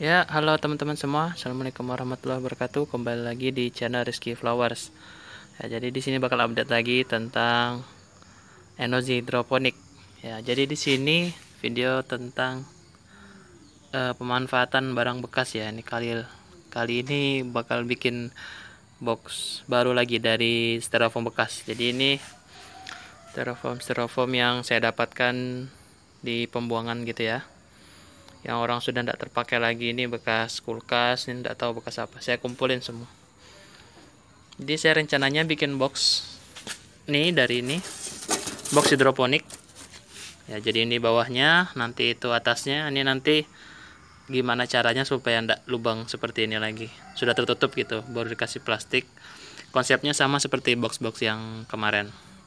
Ya, halo teman-teman semua. Assalamualaikum warahmatullahi wabarakatuh. Kembali lagi di channel Rizky Flowers. Ya, jadi di sini bakal update lagi tentang energi hidroponik. Ya, jadi di sini video tentang pemanfaatan barang bekas ya. Ini kali ini bakal bikin box baru lagi dari styrofoam bekas. Jadi ini styrofoam yang saya dapatkan di pembuangan gitu ya, yang orang sudah tidak terpakai lagi. Ini bekas kulkas, ini tidak tahu bekas apa, saya kumpulin semua. Jadi saya rencananya bikin box nih, dari ini box hidroponik ya. Jadi ini bawahnya, nanti itu atasnya. Ini nanti gimana caranya supaya tidak lubang seperti ini lagi, sudah tertutup gitu, baru dikasih plastik. Konsepnya sama seperti box-box yang kemarin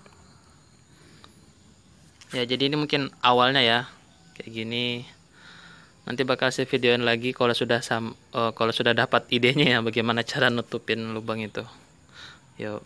ya. Jadi ini mungkin awalnya ya kayak gini. Nanti bakal saya videoin lagi kalau sudah dapat idenya ya, bagaimana cara nutupin lubang itu. Yuk.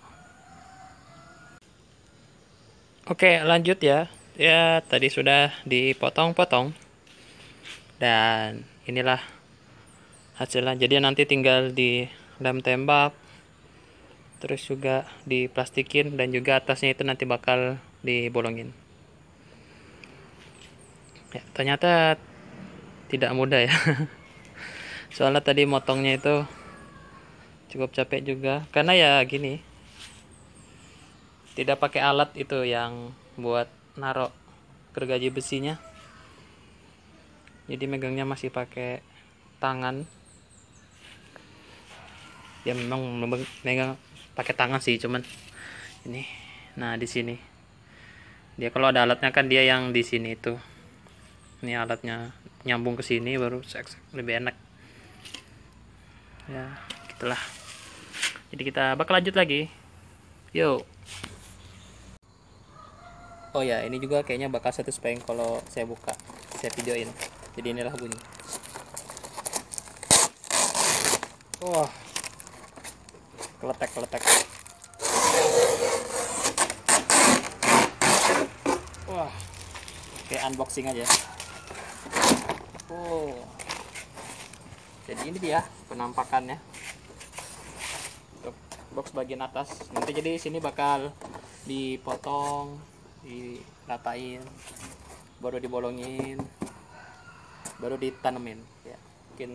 Oke, lanjut ya. Ya, tadi sudah dipotong-potong. Dan inilah hasilnya. Jadi nanti tinggal di lem tembak. Terus juga diplastikin, dan juga atasnya itu nanti bakal dibolongin. Ya, ternyata tidak mudah ya. Soalnya tadi motongnya itu cukup capek juga, karena ya gini, tidak pakai alat itu yang buat narok gergaji besinya. Jadi megangnya masih pakai tangan. Ya memang megang pakai tangan sih, cuman ini. Nah, di sini dia kalau ada alatnya kan, dia yang di sini itu. Ini alatnya nyambung ke sini baru lebih enak. Ya, gitulah. Jadi kita bakal lanjut lagi. Yuk. Oh ya, ini juga kayaknya bakal satu speng kalau saya buka, saya videoin. Jadi inilah bunyi. Wah, keletek. Wah, kayak unboxing aja. Oh, jadi ini dia penampakannya untuk box bagian atas. Nanti jadi sini bakal dipotong, diratain, baru dibolongin, baru ditanemin ya. Mungkin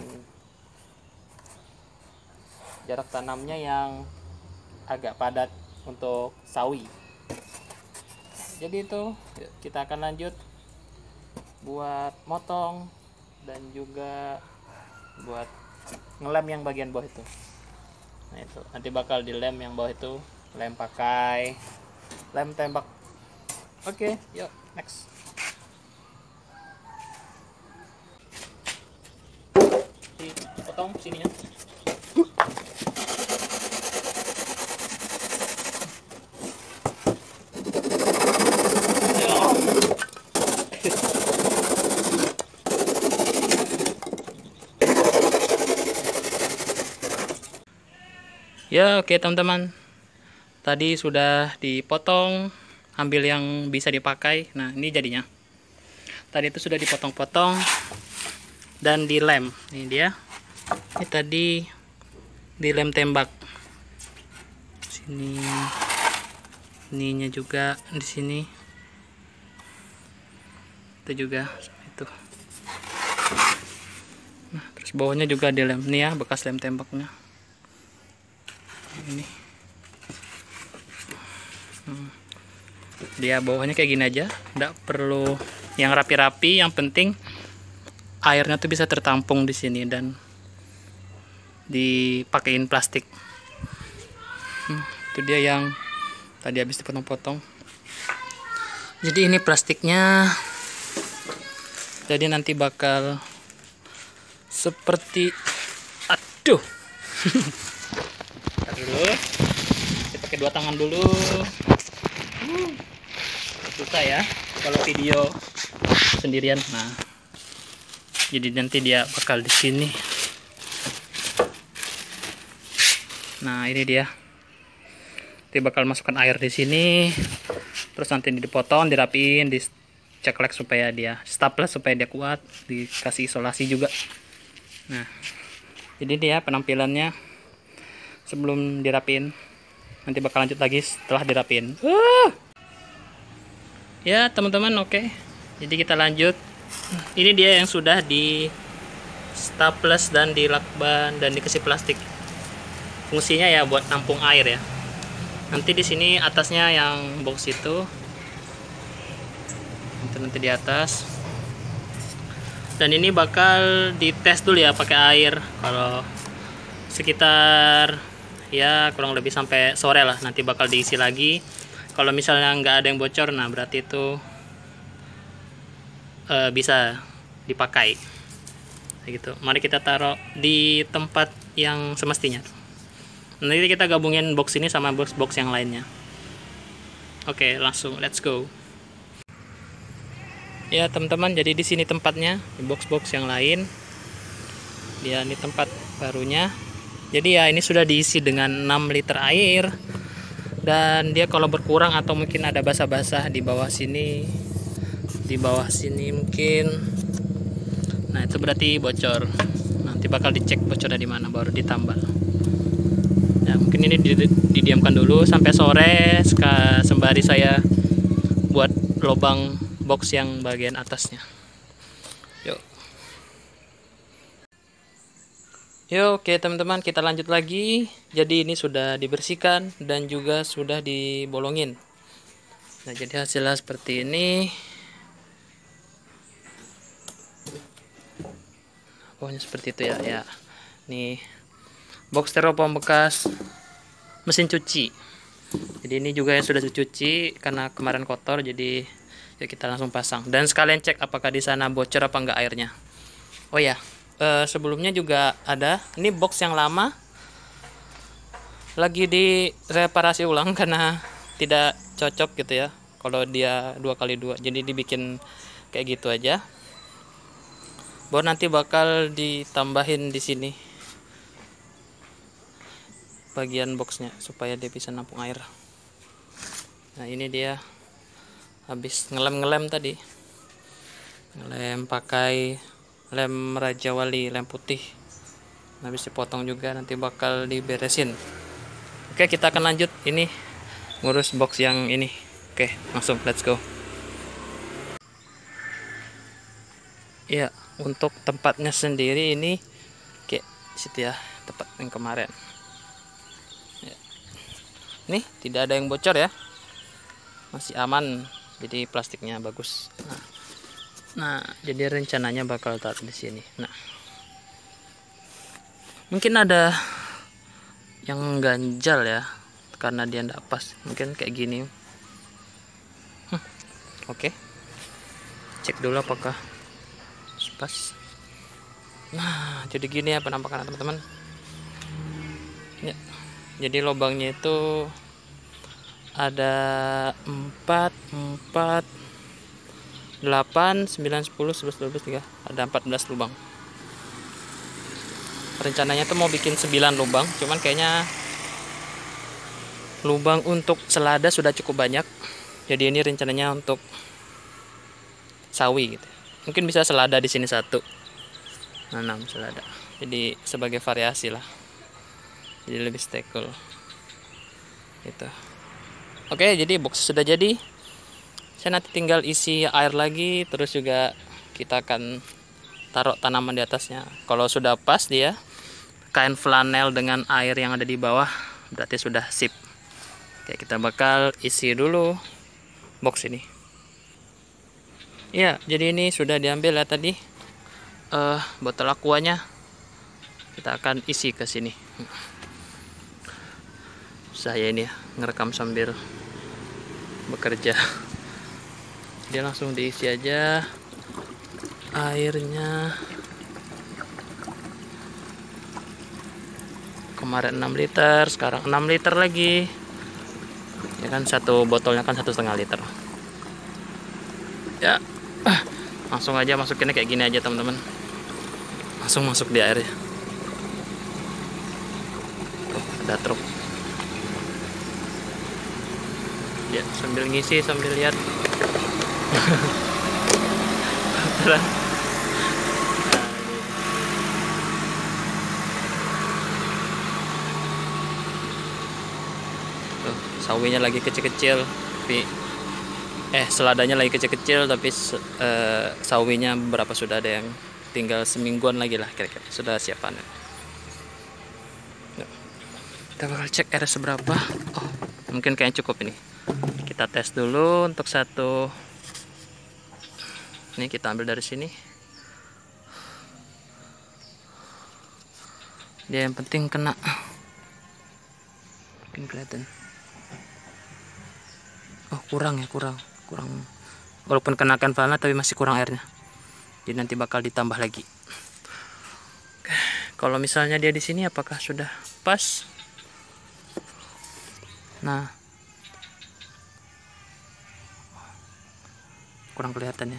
jarak tanamnya yang agak padat untuk sawi. Jadi itu kita akan lanjut buat motong dan juga buat ngelem yang bagian bawah itu. Nah, itu nanti bakal dilem yang bawah itu, lem pakai lem tembak. Oke, yuk next. Dipotong sininya. Ya, oke teman-teman. Tadi sudah dipotong, ambil yang bisa dipakai. Nah, ini jadinya. Tadi itu sudah dipotong-potong dan dilem. Ini dia. Ini tadi dilem tembak. Sini. Ininya juga di sini. Itu juga itu. Nah, terus bawahnya juga dilem. Nih ya, bekas lem tembaknya. Ini dia bawahnya kayak gini aja, nggak perlu yang rapi-rapi. Yang penting airnya tuh bisa tertampung di sini dan dipakein plastik. Itu dia yang tadi habis dipotong-potong. Jadi ini plastiknya, jadi nanti bakal seperti, aduh. Dulu kita pakai dua tangan dulu. Susah ya kalau video sendirian. Nah, jadi nanti dia bakal di sini. Nah, ini dia. Nanti bakal masukkan air di sini. Terus nanti dipotong, dirapiin, diceklek supaya dia staples, supaya dia kuat, dikasih isolasi juga. Nah, jadi dia penampilannya sebelum dirapin. Nanti bakal lanjut lagi setelah dirapin. Ya teman-teman, oke. Jadi kita lanjut. Ini dia yang sudah di staples dan dilakban dan dikasih plastik. Fungsinya ya buat nampung air ya. Nanti di sini atasnya yang box itu. Nanti di atas. Dan ini bakal dites dulu ya pakai air. Kalau sekitar ya kurang lebih sampai sore lah, nanti bakal diisi lagi. Kalau misalnya nggak ada yang bocor, nah berarti itu bisa dipakai gitu. Mari kita taruh di tempat yang semestinya. Nanti kita gabungin box ini sama box yang lainnya. Oke, langsung let's go. Ya teman-teman, jadi di sini tempatnya, di box-box yang lain. Dia ini tempat barunya. Jadi ya ini sudah diisi dengan 6 liter air. Dan dia kalau berkurang atau mungkin ada basah-basah di bawah sini, di bawah sini mungkin, nah itu berarti bocor. Nanti bakal dicek bocornya di mana, baru ditambal. Ya mungkin ini didiamkan dulu sampai sore, sembari saya buat lubang box yang bagian atasnya. Yuk. Oke teman-teman, kita lanjut lagi. Jadi ini sudah dibersihkan dan juga sudah dibolongin. Nah jadi hasilnya seperti ini. Pokoknya seperti itu ya. Ya, nih box styrofoam bekas mesin cuci. Jadi ini juga yang sudah dicuci karena kemarin kotor, jadi ya kita langsung pasang. Dan sekalian cek apakah di sana bocor apa enggak airnya. Oh ya, sebelumnya juga ada. Ini box yang lama lagi direparasi ulang karena tidak cocok gitu ya. Kalau dia 2x2, jadi dibikin kayak gitu aja. Baru nanti bakal ditambahin di sini bagian boxnya supaya dia bisa nampung air. Nah ini dia habis ngelem tadi, ngelem pakai lem Raja Wali, lem putih. Habis dipotong juga, nanti bakal diberesin. Oke, kita akan lanjut ini ngurus box yang ini. Oke, langsung let's go. Iya, untuk tempatnya sendiri ini kayak situ ya, tempat yang kemarin. Nih tidak ada yang bocor ya, masih aman, jadi plastiknya bagus. Nah jadi rencananya bakal taruh di sini. Nah mungkin ada yang ganjal ya karena dia ndak pas, mungkin kayak gini. Oke, cek dulu apakah pas. Nah jadi gini ya penampakan teman-teman ya. Jadi lubangnya itu ada 4, 8, 9, 10, 11, 12, 13. Ada 14 lubang. Rencananya tuh mau bikin 9 lubang, cuman kayaknya lubang untuk selada sudah cukup banyak. Jadi ini rencananya untuk sawi gitu. Mungkin bisa selada di sini 1. Nanam selada. Jadi sebagai variasi lah. Jadi lebih stable gitu. Oke, jadi box sudah jadi. Saya nanti tinggal isi air lagi, terus juga kita akan taruh tanaman di atasnya. Kalau sudah pas dia kain flanel dengan air yang ada di bawah, berarti sudah sip. Oke, kita bakal isi dulu box ini. Ya, jadi ini sudah diambil ya tadi botol aquanya. Kita akan isi ke sini. Saya ini ya, ngerekam sambil bekerja. Dia langsung diisi aja airnya. Kemarin 6 liter, sekarang 6 liter lagi. Ya kan, satu botolnya kan 1,5 liter. Ya, langsung aja masukinnya kayak gini aja teman-teman. Langsung masuk di airnya. Ada truk. Ya, sambil ngisi sambil lihat. sawinya lagi kecil-kecil, tapi seladanya lagi kecil-kecil, tapi sawinya beberapa sudah ada yang tinggal semingguan lagi lah kira-kira sudah siap panen. Kita bakal cek air seberapa. Oh, mungkin kayaknya cukup ini. Kita tes dulu untuk satu. Ini kita ambil dari sini. Dia yang penting kena. Mungkin kelihatan. Oh, kurang ya, kurang. Walaupun kenakan valna tapi masih kurang airnya. Jadi nanti bakal ditambah lagi. Kalau misalnya dia di sini apakah sudah pas? Nah, kurang kelihatan ya.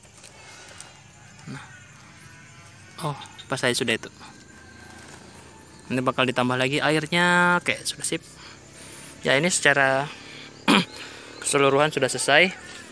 Nah, oh, pas saya sudah itu. Ini bakal ditambah lagi airnya. Oke, sudah sip. Ya, ini secara keseluruhan sudah selesai.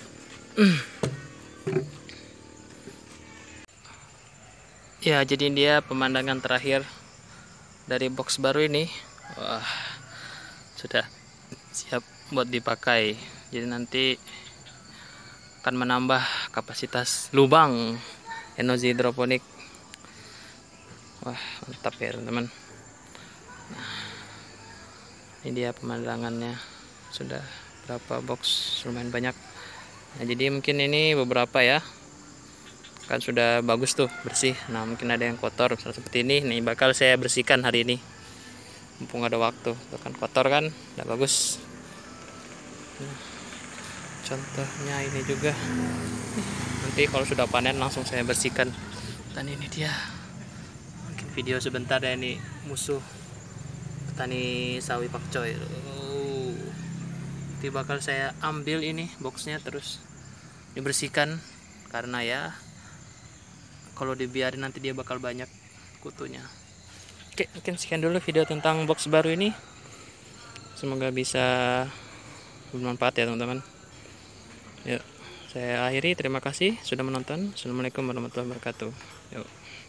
Ya, jadi dia pemandangan terakhir dari box baru ini. Wah, sudah siap buat dipakai. Jadi nanti akan menambah kapasitas lubang Enozi hidroponik. Wah, mantap ya teman-teman. Nah, ini dia pemandangannya. Sudah berapa box, lumayan banyak. Nah, jadi mungkin ini beberapa ya, kan sudah bagus tuh, bersih. Nah, mungkin ada yang kotor misalnya seperti ini. Nih bakal saya bersihkan hari ini, mumpung ada waktu. Tuh kan kotor kan, udah bagus. Nah, contohnya ini juga. Nanti kalau sudah panen langsung saya bersihkan. Dan ini dia, mungkin video sebentar ya, ini musuh petani sawi pakcoy. Nanti bakal saya ambil ini boxnya, terus dibersihkan, karena ya kalau dibiarin nanti dia bakal banyak kutunya. Oke, mungkin sekian dulu video tentang box baru ini. Semoga bisa bermanfaat ya teman-teman. Yuk, saya akhiri. Terima kasih sudah menonton. Assalamualaikum warahmatullahi wabarakatuh. Yuk.